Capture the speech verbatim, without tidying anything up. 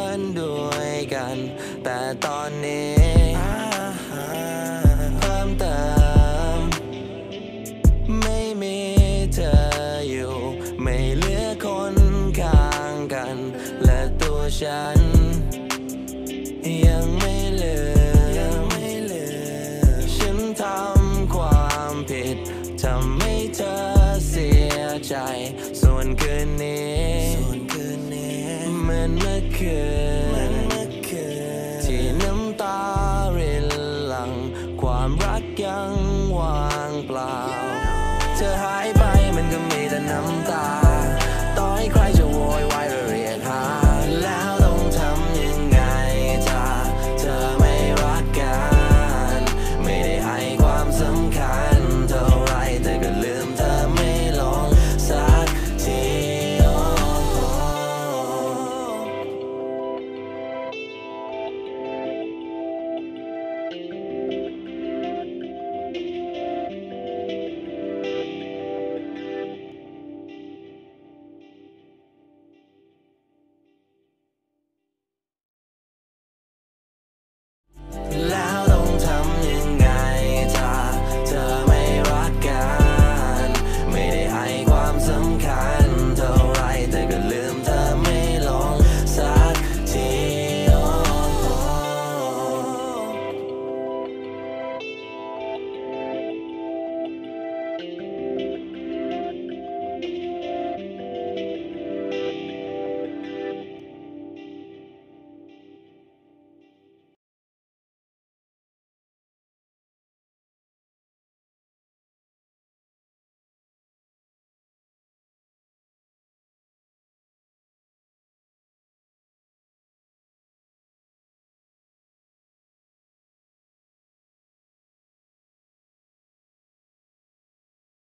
นด้วยกันแต่ตอนนี้เพิ่มเติมไม่มีเธออยู่ไม่เหลือคนข้างกันและตัวฉันยังไม่ลืมฉันทำความผิดทำให้เธอเสียใจส่วนคืนนี้เหมือนเมื่อคืน